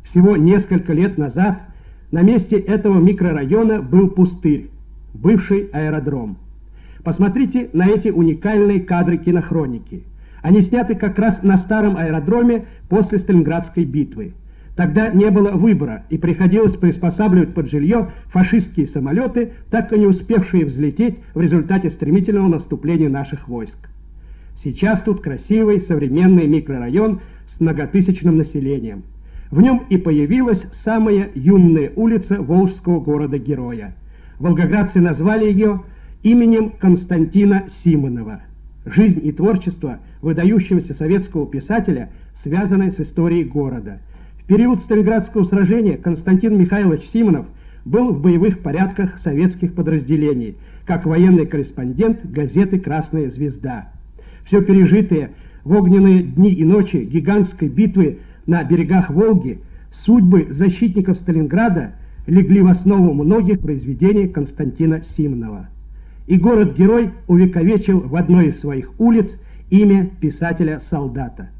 Всего несколько лет назад на месте этого микрорайона был пустырь, бывший аэродром. Посмотрите на эти уникальные кадры кинохроники. Они сняты как раз на старом аэродроме после Сталинградской битвы. Тогда не было выбора, и приходилось приспосабливать под жилье фашистские самолеты, так и не успевшие взлететь в результате стремительного наступления наших войск. Сейчас тут красивый современный микрорайон с многотысячным населением. В нем и появилась самая юная улица волжского города-героя. Волгоградцы назвали ее именем Константина Симонова. Жизнь и творчество выдающегося советского писателя связаны с историей города. В период Сталинградского сражения Константин Михайлович Симонов был в боевых порядках советских подразделений, как военный корреспондент газеты «Красная звезда». Все пережитое в огненные дни и ночи гигантской битвы на берегах Волги, судьбы защитников Сталинграда легли в основу многих произведений Константина Симонова. И город-герой увековечил в одной из своих улиц имя писателя-солдата.